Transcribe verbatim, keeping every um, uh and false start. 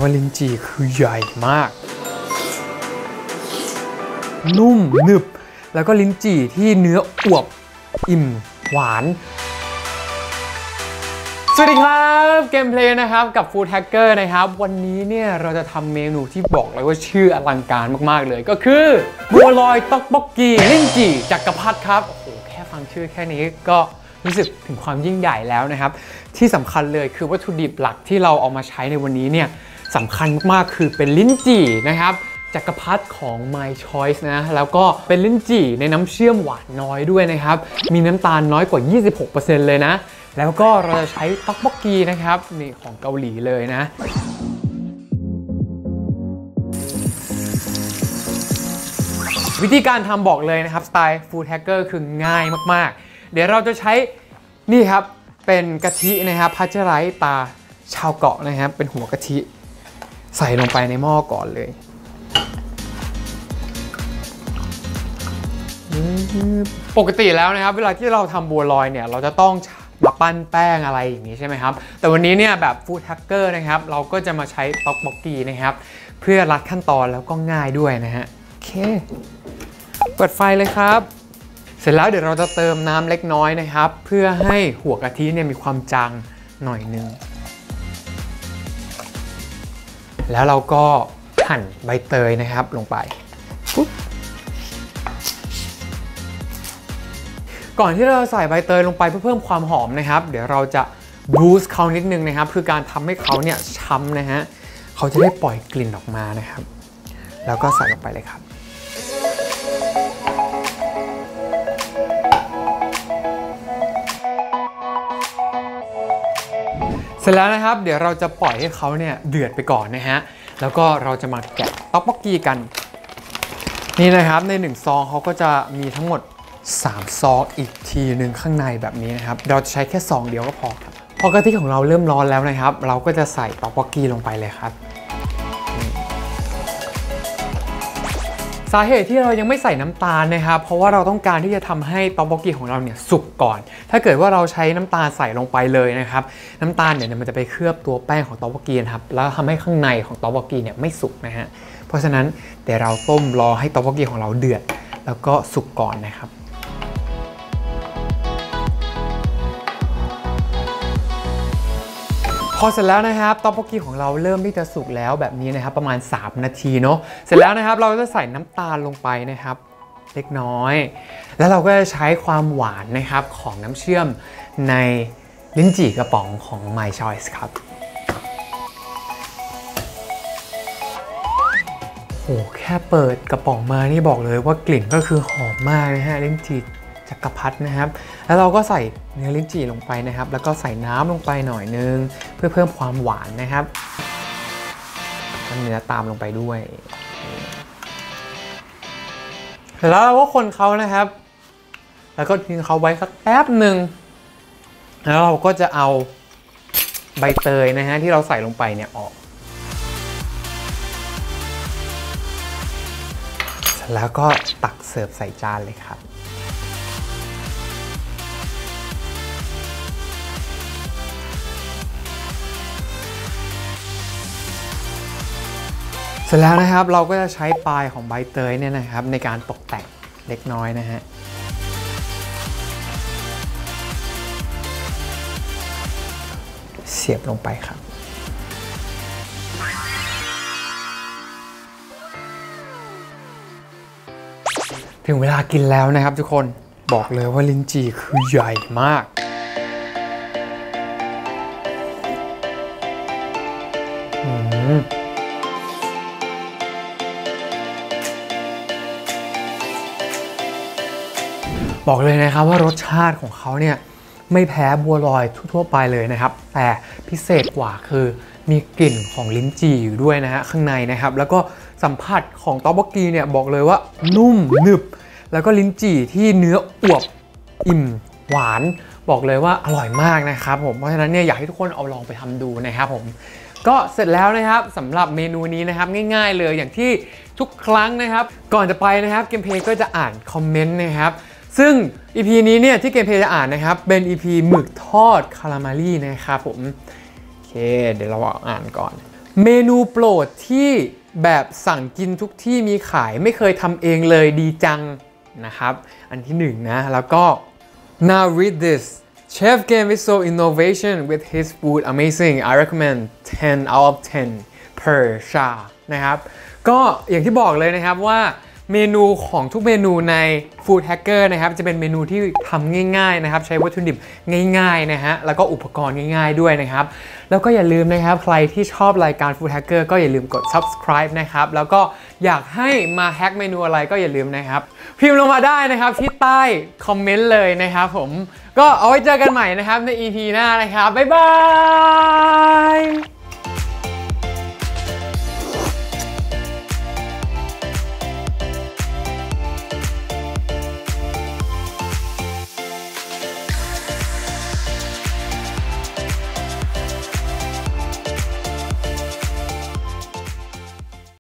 ว่าลิ้นจี่คือใหญ่มากนุ่มหนึบแล้วก็ลิ้นจี่ที่เนื้ออวบอิ่มหวานสวัสดีครับเกมเพลย์นะครับกับ Food Hacker นะครับวันนี้เนี่ยเราจะทำเมนูที่บอกเลยว่าชื่ออลังการมากๆเลยก็คือบัวลอยต๊อกบกกีลิ้นจี่จักรพรรดิครับโอ้โหแค่ฟังชื่อแค่นี้ก็รู้สึกถึงความยิ่งใหญ่แล้วนะครับที่สำคัญเลยคือวัตถุดิบหลักที่เราเอามาใช้ในวันนี้เนี่ยสำคัญมากๆคือเป็นลิ้นจี่นะครับจักรพรรดิของ My Choice นะแล้วก็เป็นลิ้นจี่ในน้ำเชื่อมหวานน้อยด้วยนะครับมีน้ำตาลน้อยกว่า ยี่สิบหกเปอร์เซ็นต์ เลยนะแล้วก็เราจะใช้ต๊อกบกกีนะครับนี่ของเกาหลีเลยนะวิธีการทำบอกเลยนะครับสไตล์ Food Hacker คือง่ายมากๆเดี๋ยวเราจะใช้นี่ครับเป็นกะทินะครับพัชไรตาชาวเกาะนะครับเป็นหัวกะทิใส่ลงไปในหม้อก่อนเลยปกติแล้วนะครับเวลาที่เราทำบัวลอยเนี่ยเราจะต้องมาปั้นแป้งอะไรอย่างนี้ใช่ไหมครับแต่วันนี้เนี่ยแบบฟู้ดแฮกเกอร์นะครับเราก็จะมาใช้ต๊อกบกกีนะครับเพื่อรัดขั้นตอนแล้วก็ง่ายด้วยนะฮะโอเคเปิดไฟเลยครับเสร็จแล้วเดี๋ยวเราจะเติมน้ำเล็กน้อยนะครับเพื่อให้หัวกะทิเนี่ยมีความจางหน่อยนึงแล้วเราก็หั่นใบเตยนะครับลงไปปุ๊บก่อนที่เราใส่ใบเตยลงไปเพื่อเพิ่มความหอมนะครับเดี๋ยวเราจะบูสต์เขานิดนึงนะครับคือการทำให้เขาเนี่ยช้ำนะฮะเขาจะได้ปล่อยกลิ่นออกมานะครับแล้วก็ใส่ลงไปเลยครับเสร็จแล้วนะครับเดี๋ยวเราจะปล่อยให้เขาเนี่ยเดือดไปก่อนนะฮะแล้วก็เราจะมาแกะต๊อกบกกีกันนี่นะครับในหนึ่งซองเขาก็จะมีทั้งหมดสามซองอีกทีหนึ่งข้างในแบบนี้นะครับเราจะใช้แค่ซองเดียวก็พอครับพอกะทิของเราเริ่มร้อนแล้วนะครับเราก็จะใส่ต๊อกบกกีลงไปเลยครับสาเหตุที่เรายังไม่ใส่น้ำตาลนะครับเพราะว่าเราต้องการที่จะทำให้ต๊อกบกกีของเราเนี่ยสุกก่อนถ้าเกิดว่าเราใช้น้ำตาลใส่ลงไปเลยนะครับน้ำตาลเนี่ยมันจะไปเคลือบตัวแป้งของต๊อกบกกีนะครับแล้วทำให้ข้างในของต๊อกบกกีเนี่ยไม่สุกนะฮะเพราะฉะนั้นเดี๋ยวเราต้มรอให้ต๊อกบกกีของเราเดือดแล้วก็สุกก่อนนะครับพอเสร็จแล้วนะครับต๊อกบกกีของเราเริ่มที่จะสุกแล้วแบบนี้นะครับประมาณสามนาทีเนาะเสร็จแล้วนะครับเราจะใส่น้ำตาลลงไปนะครับเล็กน้อยแล้วเราก็จะใช้ความหวานนะครับของน้ำเชื่อมในลิ้นจี่กระป๋องของ My Choice ครับโอ้แค่เปิดกระป๋องมานี่บอกเลยว่ากลิ่นก็คือหอมมากนะฮะลิ้นจี่จักรพรรดินะครับแล้วเราก็ใส่เนื้อลิ้นจี่ลงไปนะครับแล้วก็ใส่น้ำลงไปหน่อยนึงเพื่อเพิ่มความหวานนะครับเนื้อตามลงไปด้วยแล้วเราก็คนเขานะครับแล้วก็ทิ้งเขาไว้สักแป๊บหนึ่งแล้วเราก็จะเอาใบเตยนะฮะที่เราใส่ลงไปเนี่ยออกแล้วก็ตักเสิร์ฟใส่จานเลยครับเสร็จแล้วนะครับเราก็จะใช้ปลายของใบเตยเนี่ยนะครับในการตกแต่งเล็กน้อยนะฮะเสียบลงไปครับถึงเวลากินแล้วนะครับทุกคนบอกเลยว่าลิ้นจี่คือใหญ่มากอืมบอกเลยนะครับว่ารสชาติของเขาเนี่ยไม่แพ้บัวลอยทั่วๆไปเลยนะครับแต่พิเศษกว่าคือมีกลิ่นของลิ้นจี่อยู่ด้วยนะฮะข้างในนะครับแล้วก็สัมผัสของต๊อกบกกีเนี่ยบอกเลยว่านุ่มหนึบแล้วก็ลิ้นจี่ที่เนื้ออวบอิ่มหวานบอกเลยว่าอร่อยมากนะครับผมเพราะฉะนั้นเนี่ยอยากให้ทุกคนเอาลองไปทำดูนะครับผมก็เสร็จแล้วนะครับสำหรับเมนูนี้นะครับง่ายๆเลยอย่างที่ทุกครั้งนะครับก่อนจะไปนะครับเกมเพลย์ก็จะอ่านคอมเมนต์นะครับซึ่ง อี พี นี้เนี่ยที่เกมเพลย์จะอ่านนะครับเป็น อี พี หมึกทอดคาราเมลี่นะครับผมโอเคเดี๋ยวเราอ่านก่อนเมนูโปรดที่แบบสั่งกินทุกที่มีขายไม่เคยทำเองเลยดีจังนะครับอันที่หนึ่งนะแล้วก็ now read this Chef Game is so innovation with his food amazing I recommend ten out of ten per star นะครับก็อย่างที่บอกเลยนะครับว่าเมนูของทุกเมนูใน Food Hacker นะครับจะเป็นเมนูที่ทำง่ายๆนะครับใช้วัตถุดิบง่ายๆนะฮะแล้วก็อุปกรณ์ง่ายๆด้วยนะครับแล้วก็อย่าลืมนะครับใครที่ชอบรายการ Food Hacker ก็อย่าลืมกด subscribe นะครับแล้วก็อยากให้มาแฮกเมนูอะไรก็อย่าลืมนะครับพิมพ์ลงมาได้นะครับที่ใต้คอมเมนต์เลยนะครับผมก็เอาไว้เจอกันใหม่นะครับใน อี พี หน้านะครับบ๊ายบาย